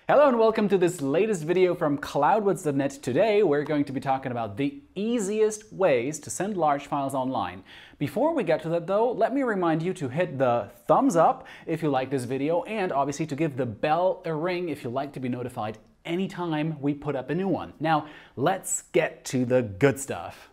Hello and welcome to this latest video from Cloudwards.net. Today we're going to be talking about the easiest ways to send large files online. Before we get to that though, let me remind you to hit the thumbs up if you like this video and obviously to give the bell a ring if you like to be notified anytime we put up a new one. Now let's get to the good stuff.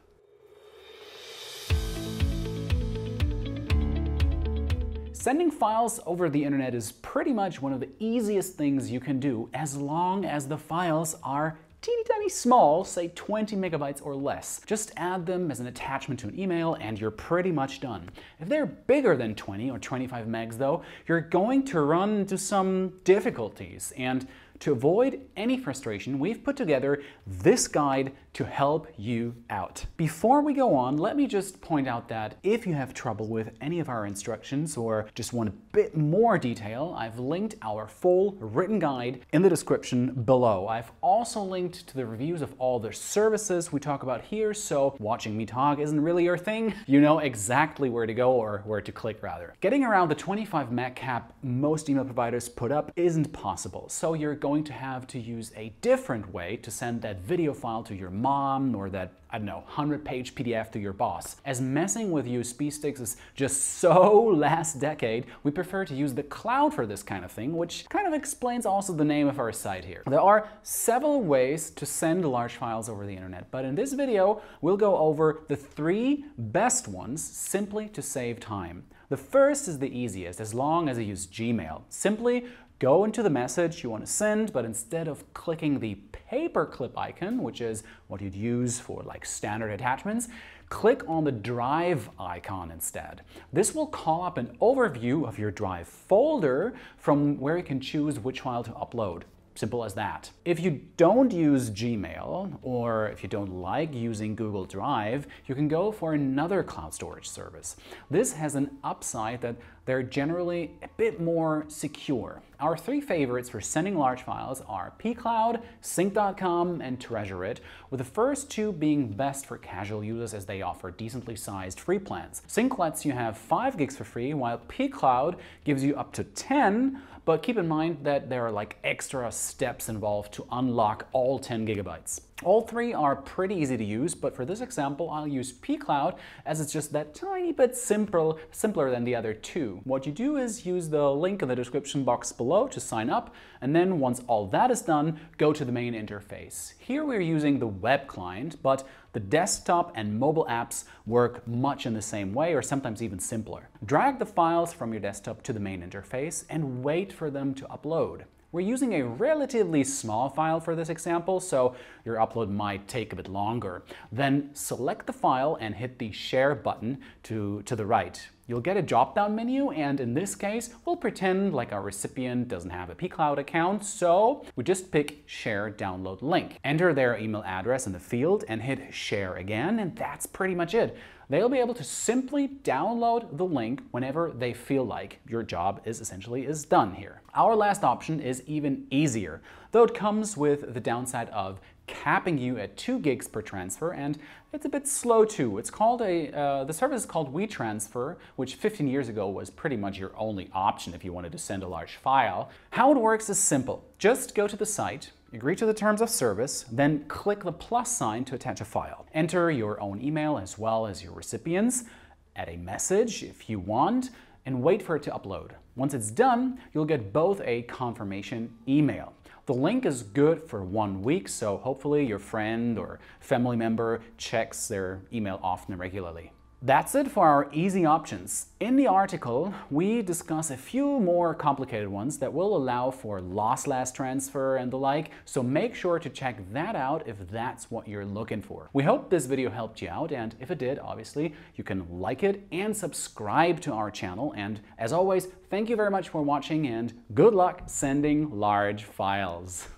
Sending files over the internet is pretty much one of the easiest things you can do as long as the files are teeny tiny small, say 20 megabytes or less. Just add them as an attachment to an email and you're pretty much done. If they're bigger than 20 or 25 megs though, you're going to run into some difficulties, and to avoid any frustration, we've put together this guide to help you out. Before we go on, let me just point out that if you have trouble with any of our instructions or just want a bit more detail, I've linked our full written guide in the description below. I've also linked to the reviews of all the services we talk about here, so watching me talk isn't really your thing. You know exactly where to go, or where to click rather. Getting around the 25 meg cap most email providers put up isn't possible, so you're going to have to use a different way to send that video file to your mom or that, I don't know, 100-page PDF to your boss. As messing with USB sticks is just so last decade, we prefer to use the cloud for this kind of thing, which kind of explains also the name of our site here. There are several ways to send large files over the internet, but in this video, we'll go over the 3 best ones simply to save time. The first is the easiest, as long as you use Gmail. Simply go into the message you want to send, but instead of clicking the paperclip icon, which is what you'd use for like standard attachments, click on the Drive icon instead. This will call up an overview of your Drive folder from where you can choose which file to upload. Simple as that. If you don't use Gmail, or if you don't like using Google Drive, you can go for another cloud storage service. This has an upside that they're generally a bit more secure. Our 3 favorites for sending large files are pCloud, Sync.com, and Tresorit, with the first 2 being best for casual users as they offer decently sized free plans. Sync lets you have 5 gigs for free, while pCloud gives you up to 10, but keep in mind that there are like extra steps involved to unlock all 10 gigabytes. All 3 are pretty easy to use, but for this example, I'll use pCloud as it's just that tiny bit simpler than the other 2. What you do is use the link in the description box below to sign up, and then once all that is done, go to the main interface. Here we're using the web client, but the desktop and mobile apps work much in the same way, or sometimes even simpler. Drag the files from your desktop to the main interface and wait for them to upload. We're using a relatively small file for this example, so your upload might take a bit longer. Then select the file and hit the Share button to the right. You'll get a drop-down menu, and in this case, we'll pretend like our recipient doesn't have a pCloud account, so we just pick Share Download Link. Enter their email address in the field and hit Share again, and that's pretty much it. They'll be able to simply download the link whenever they feel like. Your job is essentially done here. Our last option is even easier, though it comes with the downside of capping you at 2 gigs per transfer, and it's a bit slow too. It's called the service is called wetransfer, which 15 years ago was pretty much your only option if you wanted to send a large file. How it works is simple. Just go to the site, agree to the terms of service, then click the plus sign to attach a file. Enter your own email as well as your recipient's, add a message if you want, and wait for it to upload. Once it's done, you'll get both a confirmation email. The link is good for 1 week, so hopefully your friend or family member checks their email often and regularly. That's it for our easy options. In the article, we discuss a few more complicated ones that will allow for lossless transfer and the like, so make sure to check that out if that's what you're looking for. We hope this video helped you out, and if it did, obviously, you can like it and subscribe to our channel. And as always, thank you very much for watching, and good luck sending large files.